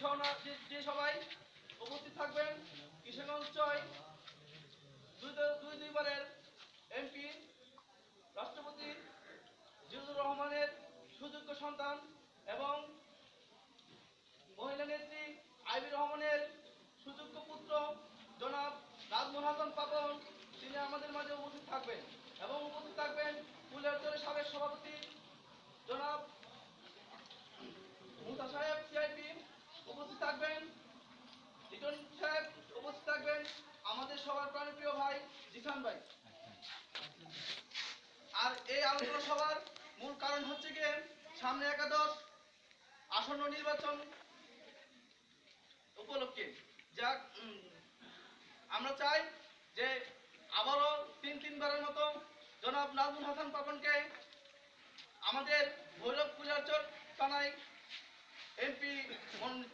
যে সবাই উপস্থিত থাকবেন কিশোরগঞ্জ দুইবারের এমপি রাষ্ট্রপতি জিয়াউর রহমানের সুযোগ্য সন্তান এবং মহিলা নেত্রী আইবি রহমানের সুযোগ্য পুত্র জনাব নাজমুল হাসান পাপন, তিনি আমাদের মাঝে উপস্থিত থাকবেন এবং উপস্থিত থাকবেন ফুলেরচরের সাবেক সভাপতি জনাব মুসা সাহেব সিআইপি, উপস্থিত থাকবেন লিটন সাহেব, উপস্থিত থাকবেন আমাদের সবার প্রাণপ্রিয় ভাই জিসান ভাই। আর এই আলোচনা সভার মূল কারণ হচ্ছে গিয়ে সামনে একাদশ আসন্ন নির্বাচন উপলক্ষে যা আমরা চাই যে আবারও তিনবারের মতো জনাব নাজমুল হাসান পাপনকে আমাদের ভৈরব ফুলেরচর থানায় এমপি মনোনীত।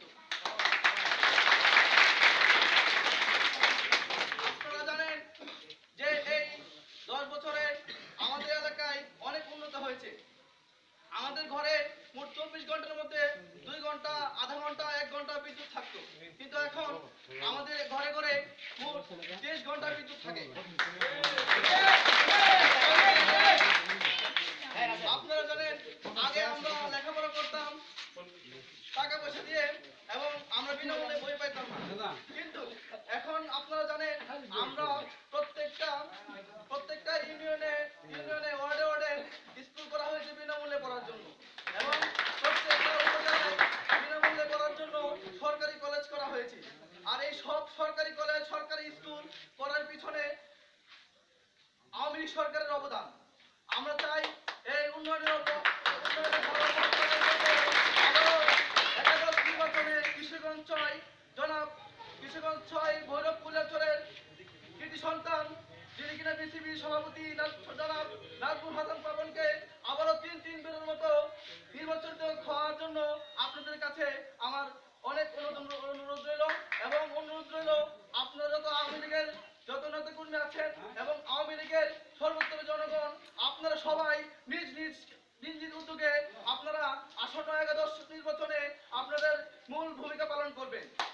আপনারা জানেন যে এই 10 বছরে আমাদের এলাকায় অনেক উন্নত হয়েছে। আমাদের ঘরে মোট 24 ঘন্টার মধ্যে 2 ঘন্টা, আধা ঘন্টা, 1 ঘন্টা বিদ্যুৎ থাকতো, কিন্তু এখন আমাদের ঘরে ঘরে মোট 30 ঘন্টা বিদ্যুৎ থাকে। আপনারা জানেন আগে আমরা লেখাপড়া করতাম টাকা পয়সা দিয়ে এবং আমরা বিনামূল্যে বই পাইতাম না, কিন্তু এখন আপনারা জানেন আমরা প্রত্যেকটা ইউনিয়নে ওয়ার্ডে স্কুল করা হয়েছে বিনামূল্যে পড়ার জন্য এবং প্রত্যেকটা উপজেলায় বিনামূল্যে পড়ার জন্য সরকারি কলেজ করা হয়েছে। আর এই সব সরকারি কলেজ, সরকারি স্কুল করার পিছনে আওয়ামী লীগ সরকারের অবদান। আমরা চাই এই উন্নয়নের নির্বাচনে কিশোরগঞ্জ 6 ভৈরব ফুলেরচরের কৃতি সন্তান, যিনি কিনা বিসিবি সভাপতি জনাব নাজমুল হাসান পাপনকে আবারও তিনবারের মতো নির্বাচিত হওয়ার জন্য আপনাদের কাছে আমার অনেক অনুরোধ রইল এবং অনুরোধ রইল আপনারা যত আওয়ামী লীগের যত নেতাকর্মী আছেন এবং আওয়ামী লীগের সর্বোত্তর জনগণ, আপনারা সবাই নিজ উদ্যোগে আপনারা আসন্ন একাদশ নির্বাচনে আপনাদের মূল ভূমিকা পালন করবেন।